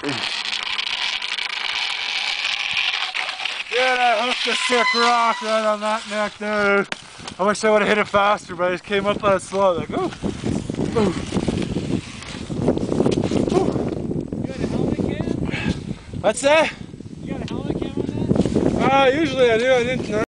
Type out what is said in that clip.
Yeah, I hooked a sick rock right on that neck there. I wish I would have hit it faster, but I just came up on it slow, like, ooh. Ooh. You got a helmet cam? What's that? You got a helmet cam on that? Usually I do, I didn't know.